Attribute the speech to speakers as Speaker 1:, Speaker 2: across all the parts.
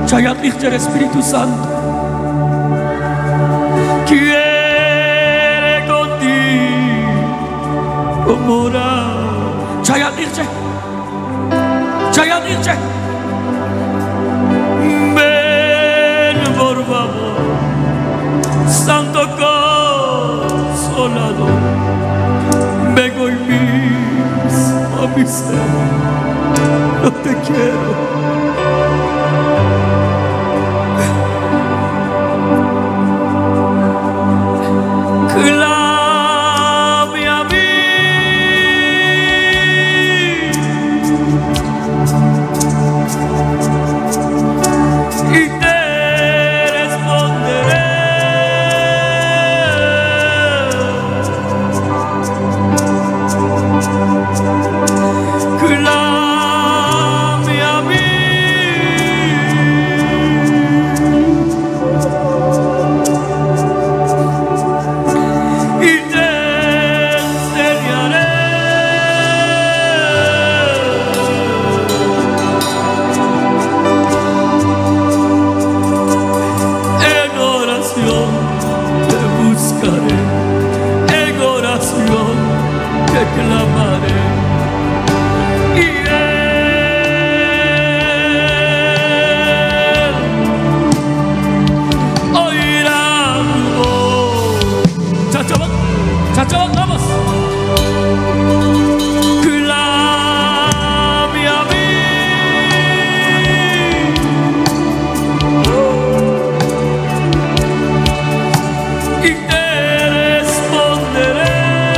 Speaker 1: Chayat el Espíritu Santo quiere contigo morar. Chayat irche. Ven por favor, Santo Consolador, ven hoy mismo a mi ser. No te quiero. Clame a mí y te responderé. Clame a mí y te enseñaré. En oración te buscaré, en oración te clamaré. Y Él oirá tu voz. Chachabán, vamos. Clame a mí y te responderé.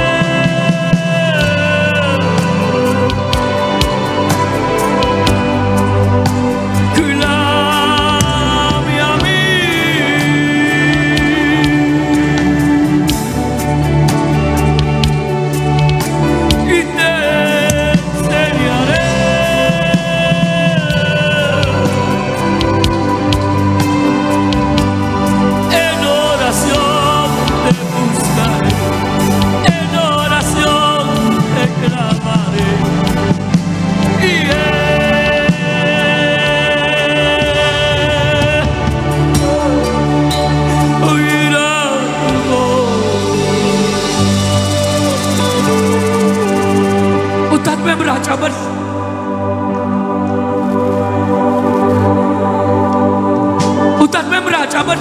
Speaker 1: Clame a mí y te enseñaré. En oración te buscaré, en oración te clamaré. Y oirá tu voz. Utat membracaban. Utat membracaban.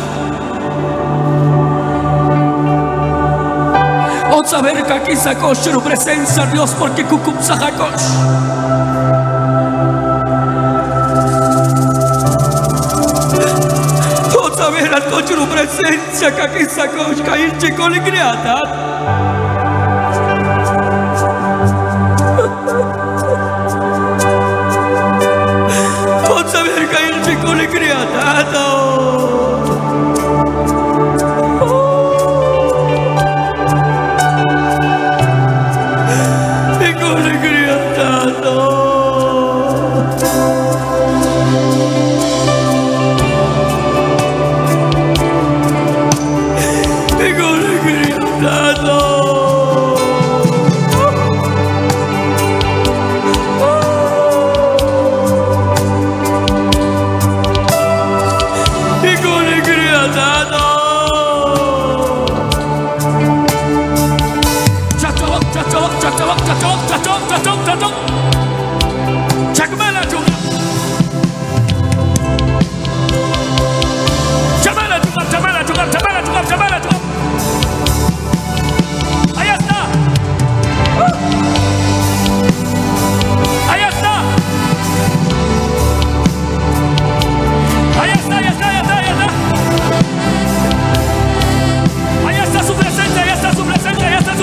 Speaker 1: O saber que aquí sacó su presencia Dios porque cucup sacacosh. O saber al coche su presencia que aquí sacó caer chico le criata. O saber caer chico le criata.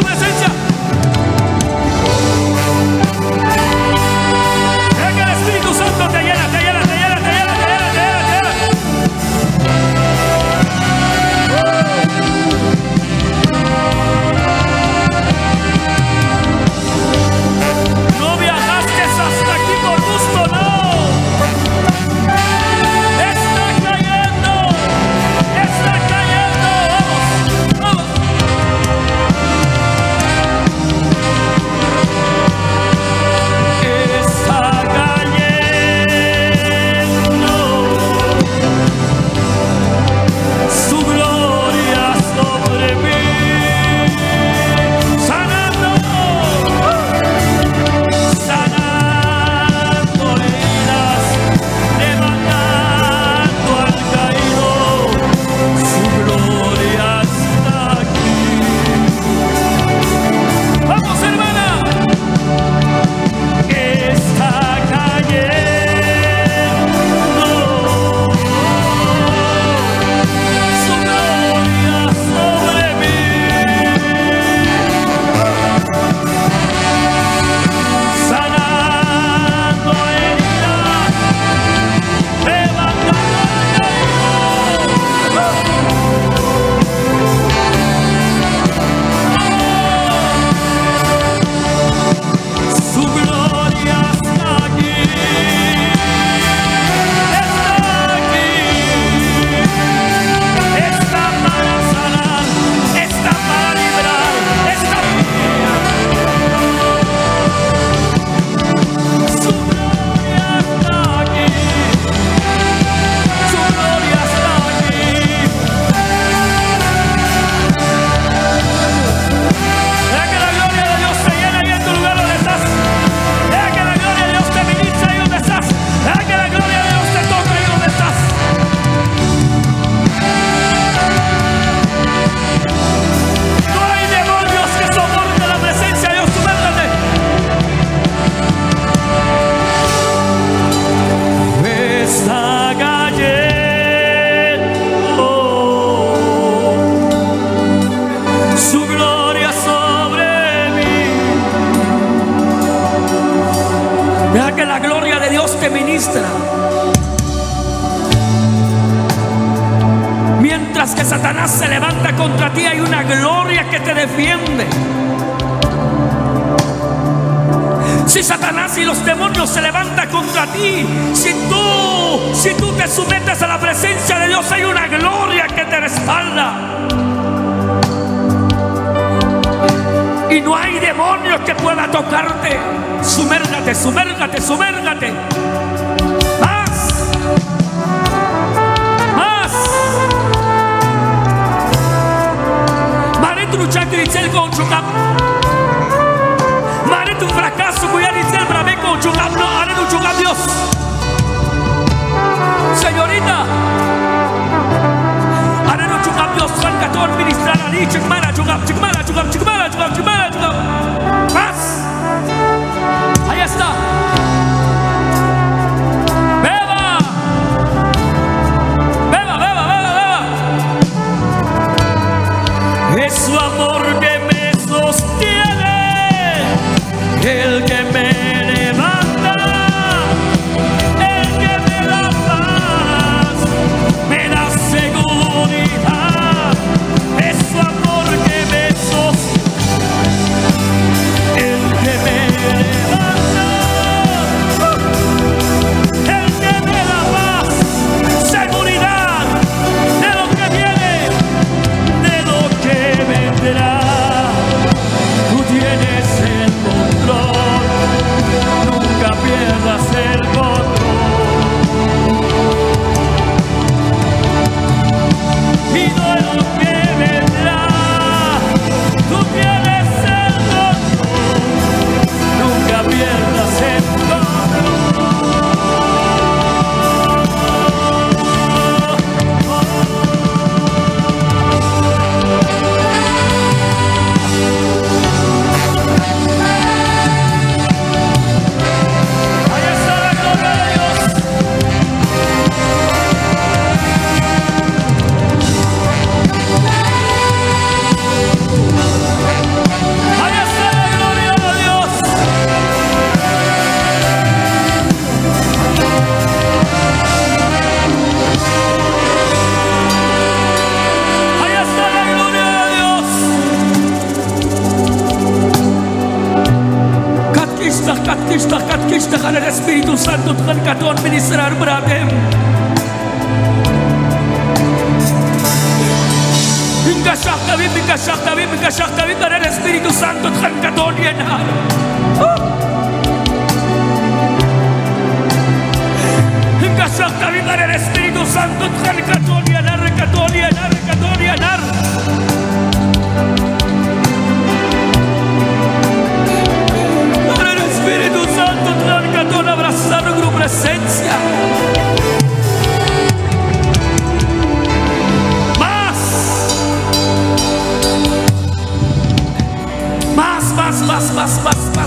Speaker 1: Espíritu que la gloria de Dios te ministra. Mientras que Satanás se levanta contra ti, hay una gloria que te defiende. Si Satanás y los demonios se levantan contra ti, si tú te sometes a la presencia de Dios, hay una gloria que te respalda. Y no hay demonio que pueda tocarte. Sumérgate, sumérgate, sumérgate. Más. Más. Mare tu luciato inizial congiugam. Mare tu fracasso cui inizial brave congiugam. No, are nu giugam Dios. Señorita, are nu giugam Dios. Salcator ministrar ali, chicmara giugam, chicmara giugam, chicmara giugam, chicmara giugam. Más. Ahí está. Beba. Beba, beba, beba, beba. Es su amor que me sostiene, el que me levanta, el que me da paz, me da seguridad. Es su amor que me sostiene, el que me levanta, el que me da paz, seguridad de lo que viene, de lo que vendrá. Tú tienes el control, nunca pierdas el control. Y de lo que vendrá, tú tienes el control, nunca pierdas el Ahí está la gloria de Dios. Ahí está la gloria de Dios. Ahí está la gloria de Dios. Katkishtah al Espíritu Santo Tuhan katon ministrar beratem. Hingga syaktawi al Espíritu Santo Tuhan katon yenar. Hingga syaktawi al Espíritu Santo Tuhan katon yenar, katon yenar, katon yenar. Espíritu Santo, trancatón, abrazar tu presencia. Más. Más, más, más, más, más.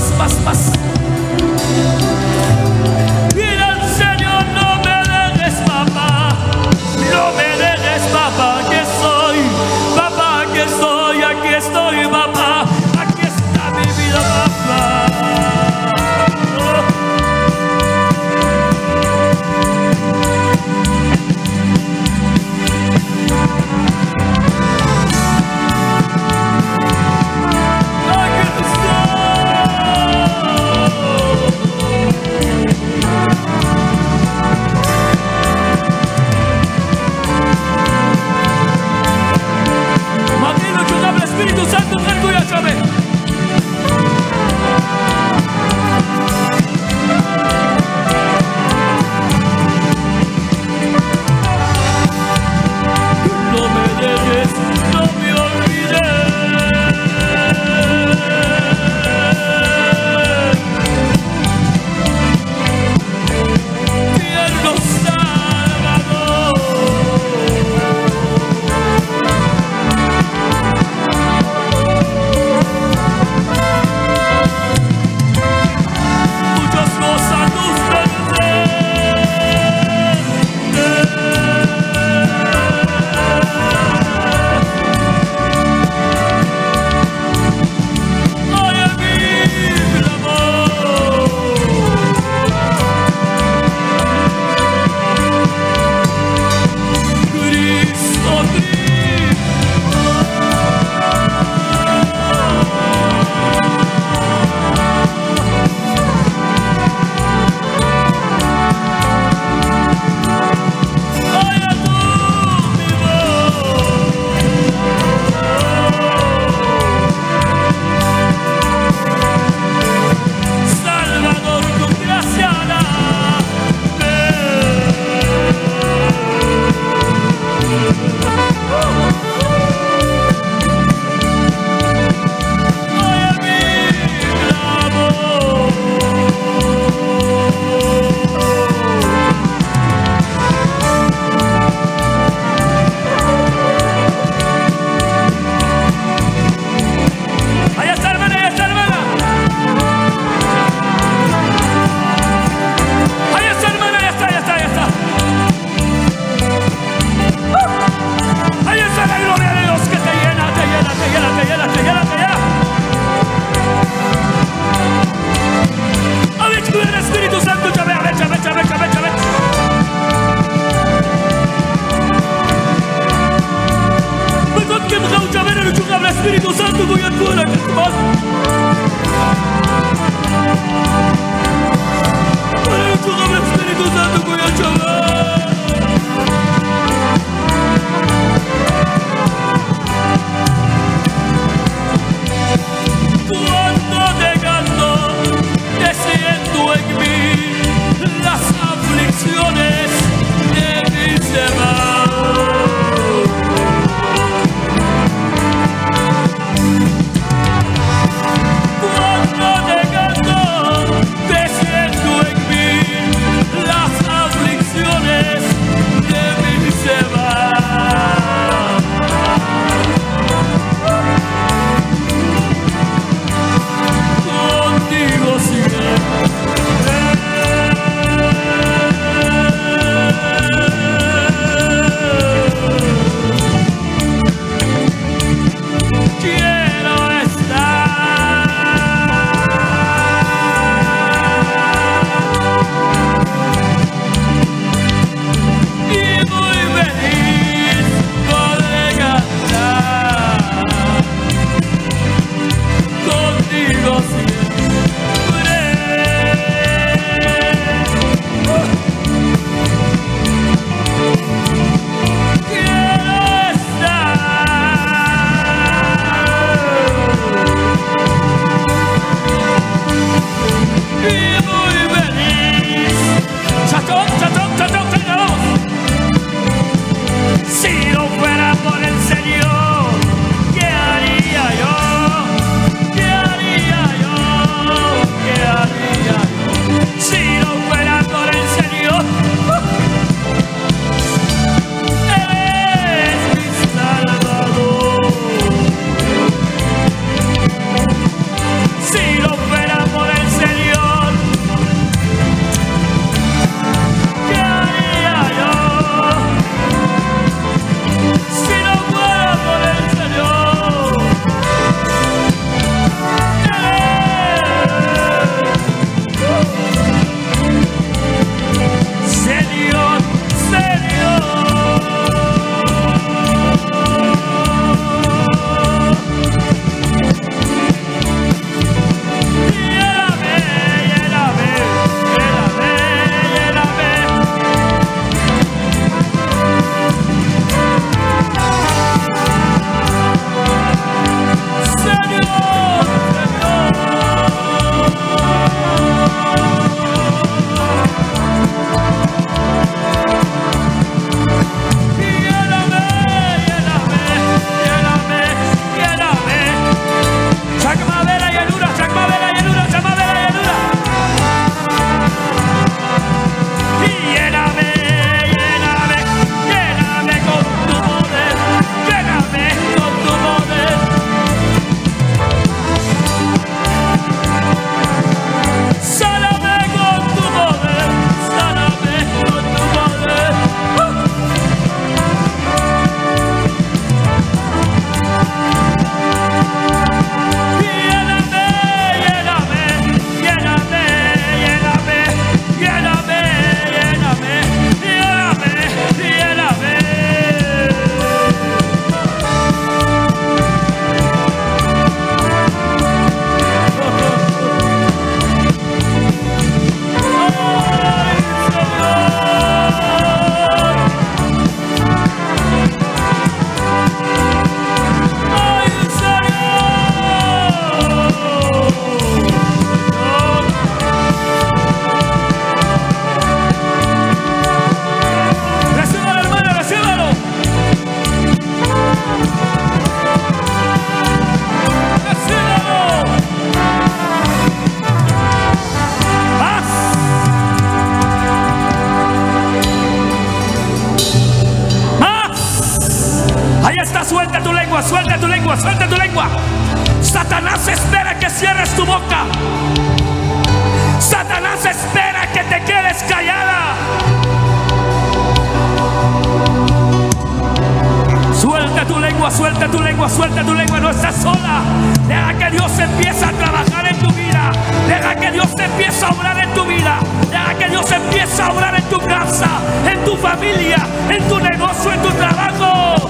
Speaker 1: lengua, suelta tu lengua, suelta tu lengua. No estás sola. Deja que Dios empiece a trabajar en tu vida. Deja que Dios empiece a obrar en tu vida. Deja que Dios empiece a obrar en tu casa, en tu familia, en tu negocio, en tu trabajo.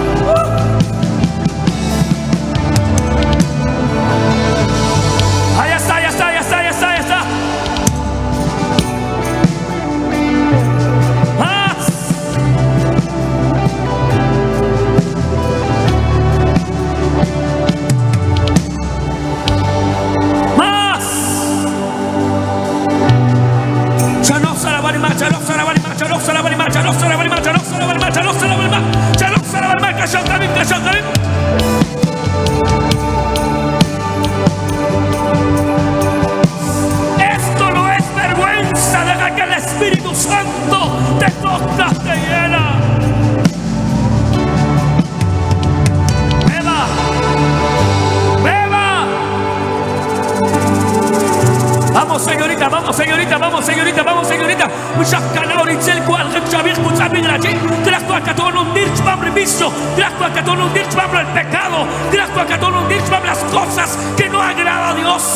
Speaker 1: Ahí está, ya está, ya está, ya está, ya está. Esto no es vergüenza. Deja que el Espíritu Santo te toca, te llena. Beba, beba. Vamos señorita, vamos señorita, vamos señorita, vamos señorita. Mushakana orizel cual rechabir mutzabin allí. Gracias a que todo un dirch pablo el vicio. Gracias a que todo un dirch pablo el pecado. Gracias a que todo un dirch pablo las cosas que no agrada a Dios.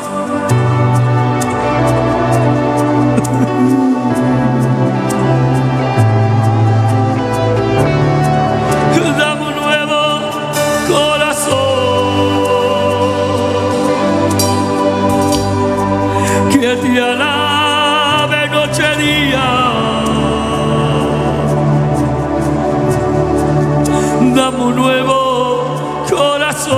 Speaker 1: Dame un nuevo corazón que te alabe noche y día. Dame un nuevo corazón.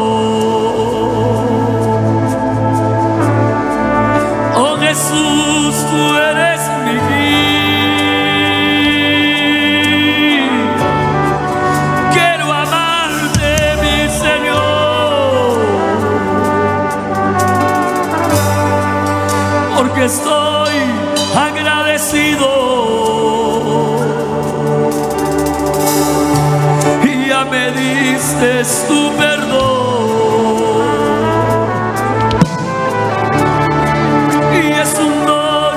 Speaker 1: Oh Jesús, tú eres mi vida. Quiero amarte, mi Señor, porque estoy agradecido. Me diste tu perdón y es un don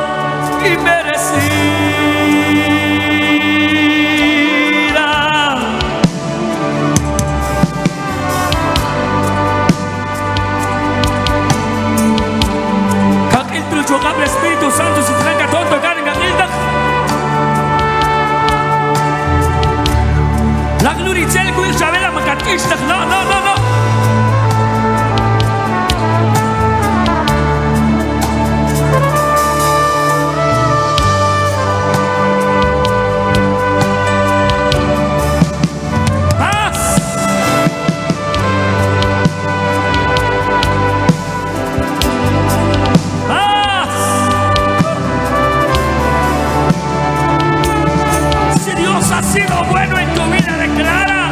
Speaker 1: inmerecida. Kakil truchogable Espíritu Santo si tranca todo carga Gilda. La gloria del cual Chabela Macatista. No, no, no, no. Si Dios ha sido bueno en tu vida, declara.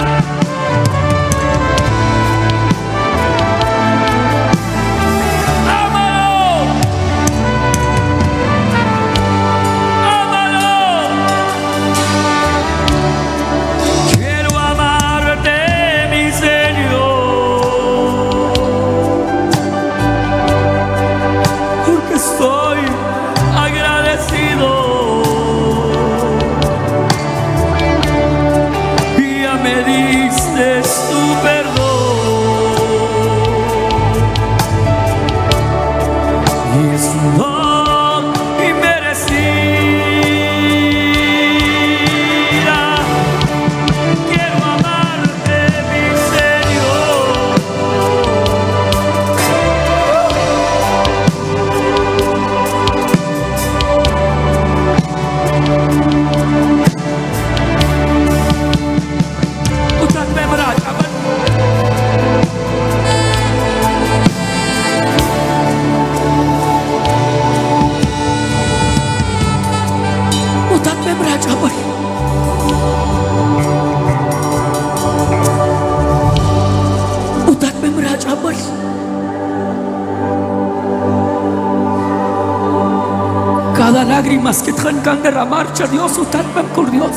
Speaker 1: Cada lágrimas que tengan derramarse, Dios, usted con Dios.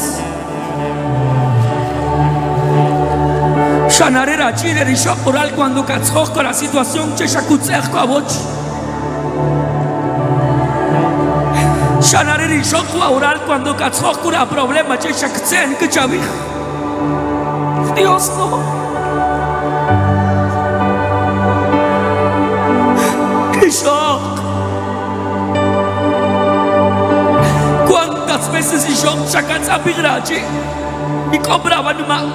Speaker 1: Shanarera chile de oral cuando catzó con la situación que shakutzerko a boch. Shanarera oral cuando catzó con el problema que shakutzen que chavij. Dios no. Ishak. ¿Cuántas veces Ishak chakan sa bigraji y cobraban más?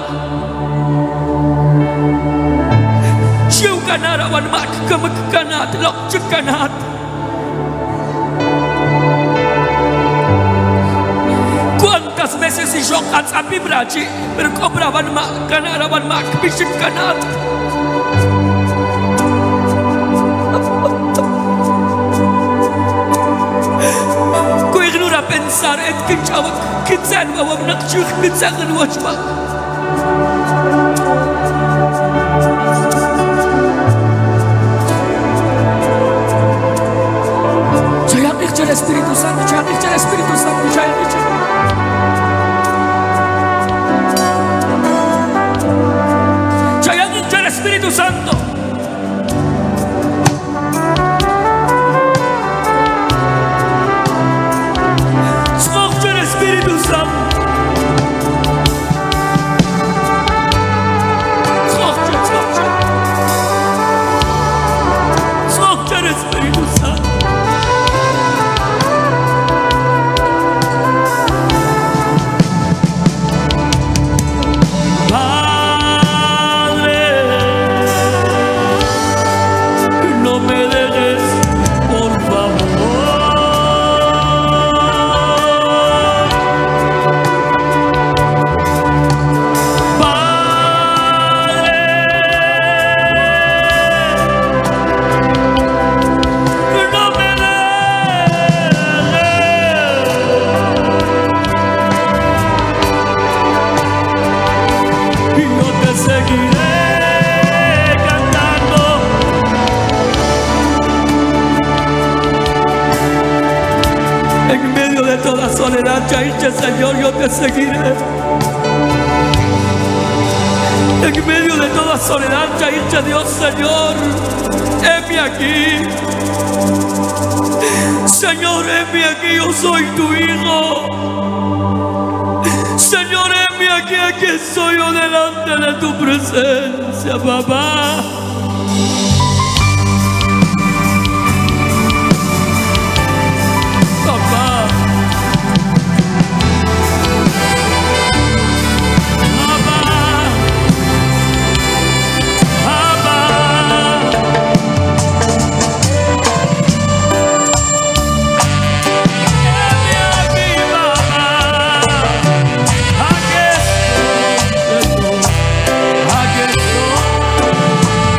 Speaker 1: Chiu kanarawan mak kamagkanat lok chikanat. ¿Cuántas veces Ishak sa bigraji pero cobraban más kanarawan mak bishikanat? Pensar en que chaval que se va a una chica que se haga lo chava. Chaya dice el Espíritu Santo, chaya dice el Espíritu Santo, chaya dice. Chaya dice el Espíritu Santo. Señor, yo te seguiré. En medio de toda soledad, Yaircha, Dios, Señor, heme aquí. Señor, heme aquí, yo soy tu hijo. Señor, heme aquí estoy yo delante de tu presencia, papá.
Speaker 2: Aquí estoy.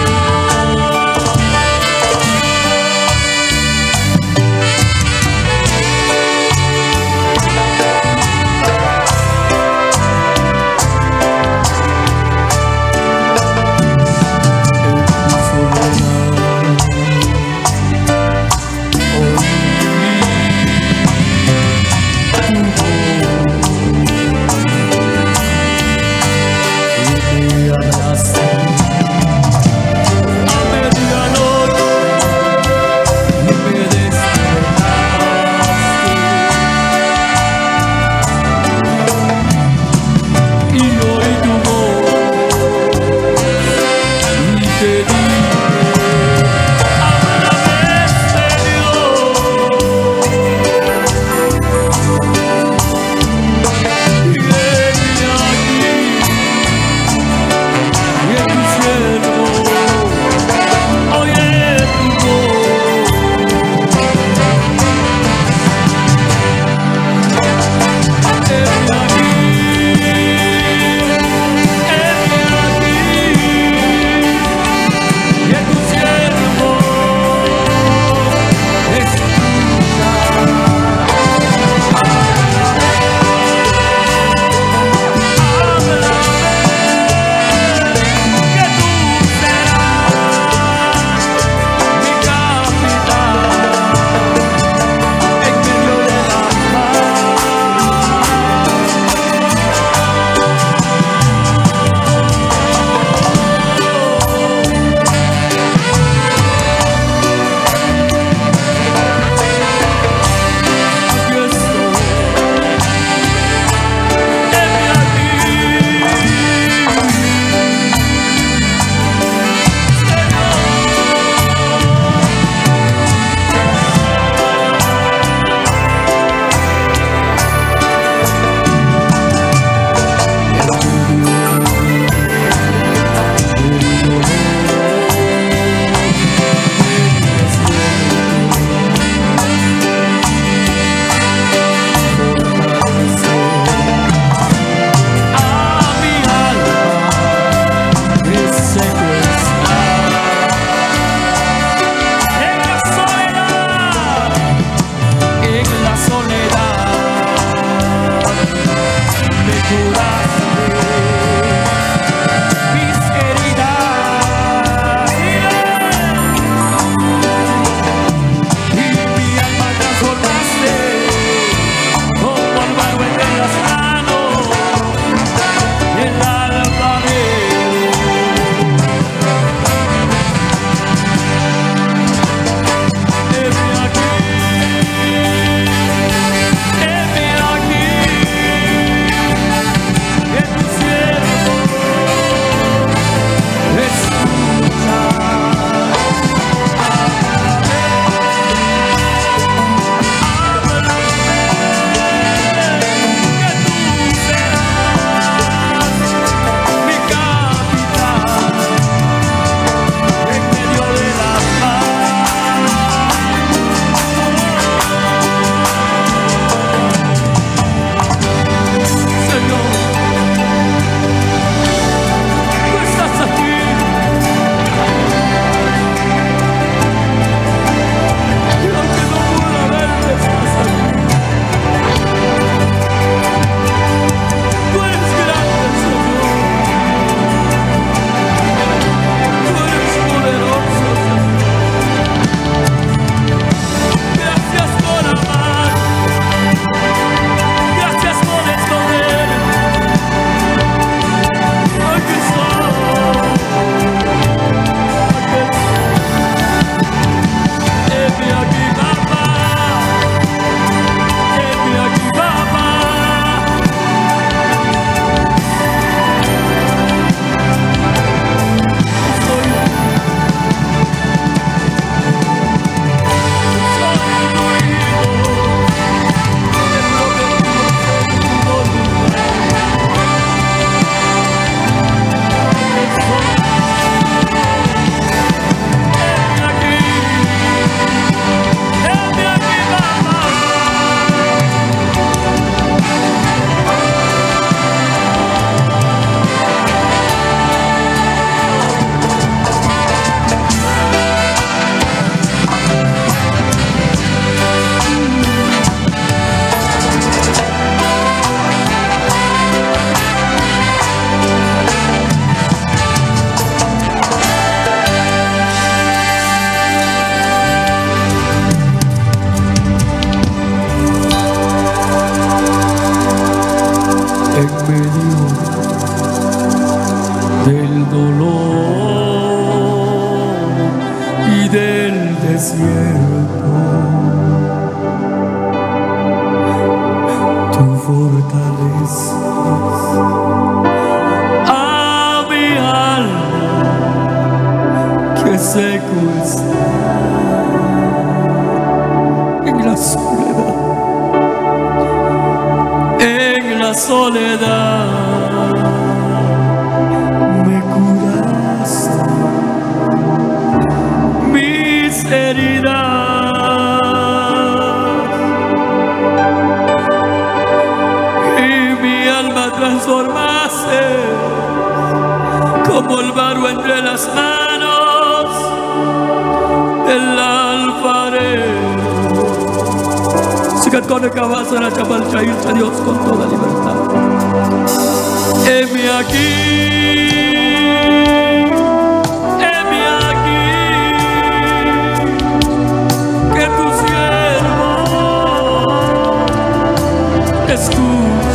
Speaker 1: fortaleces a mi alma que seco está en la soledad, en la soledad. Me curaste mis heridas transformarse como el barro entre las manos del alfarero. Sigan con el cabazo en la chamalcha y a Dios con toda libertad. Heme aquí, heme aquí, que tu siervo te escucha.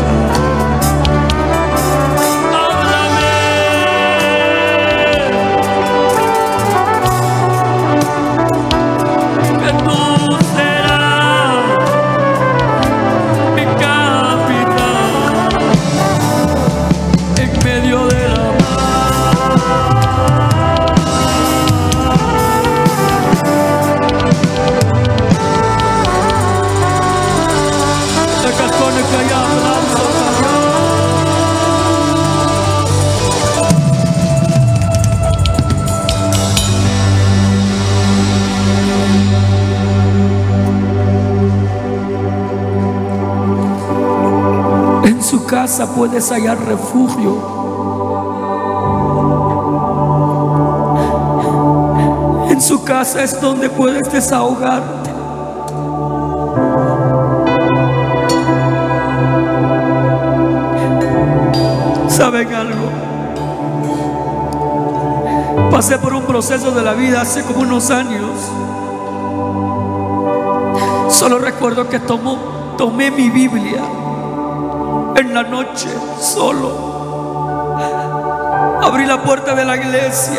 Speaker 1: En su casa puedes hallar refugio. En su casa es donde puedes desahogarte. ¿Saben algo? Pasé por un proceso de la vida hace como unos años. Solo recuerdo que tomé mi Biblia en la noche, solo. Abrí la puerta de la iglesia.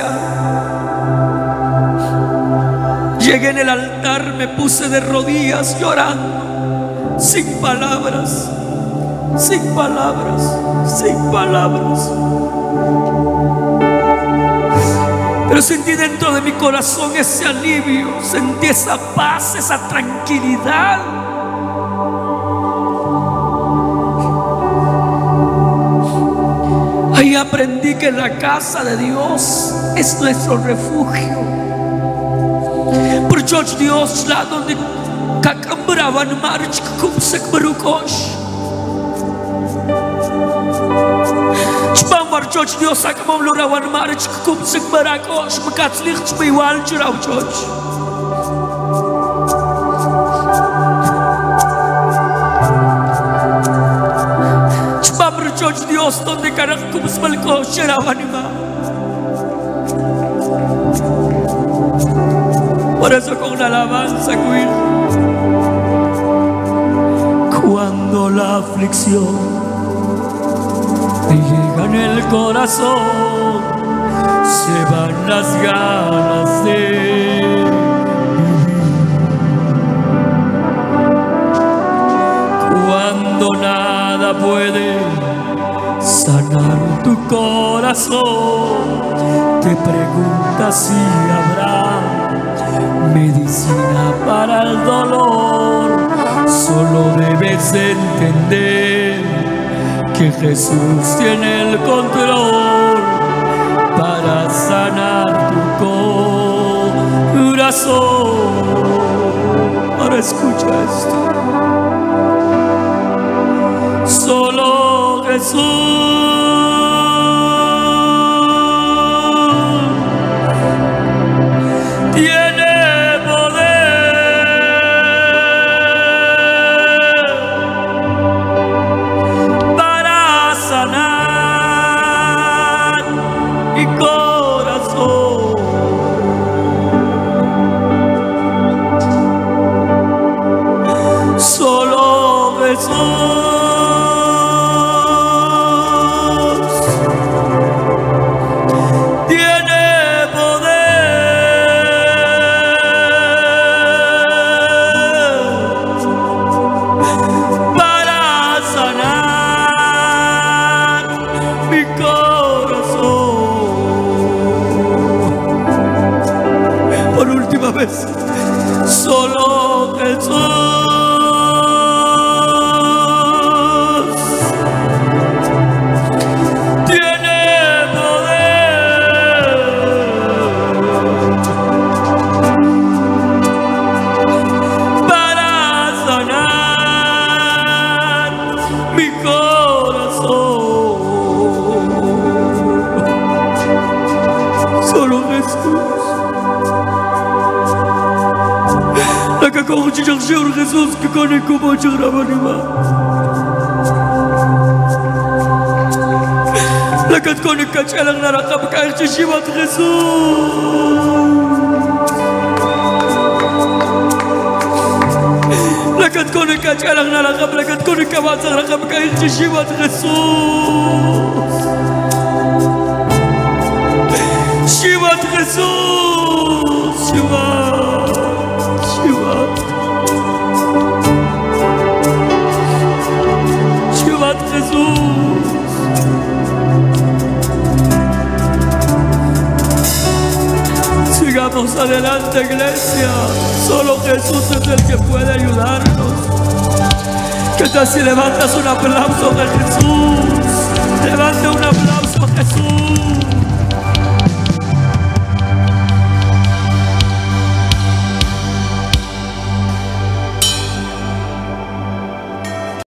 Speaker 1: Llegué en el altar, me puse de rodillas llorando, sin palabras, sin palabras, sin palabras. Pero sentí dentro de mi corazón ese alivio, sentí esa paz, esa tranquilidad. Ahí aprendí que la casa de Dios es nuestro refugio. Por George Dios la donde kakambrawan march kumsek berukosh. Chpamar George Dios akamam lurawan march kumsek berakosh makatslich chbiwal churau George. George Dios donde carak kumsmalko sherawanima. Por eso con la alabanza cuida. Cuando la aflicción te llega en el corazón, se van las ganas de vivir. Cuando nada puede sanar tu corazón, te preguntas si habrá medicina para el dolor. Solo debes entender que Jesús tiene el control para sanar tu corazón. Ahora escucha esto. Solo Jesús tiene poder para sanar mi corazón. Solo Jesús sana vez. Solo Jesús. Quand tu cherches Jésus, que connaît comment tu ravanima. La kat connaît que tu as l'air de la caille de Jésus. La kat connaît que tu as l'air de la caille, la kat connaît que tu as l'air de la caille de Jésus. Sigamos adelante, iglesia. Solo Jesús es el que puede ayudarnos. Que tal si levantas un aplauso de Jesús?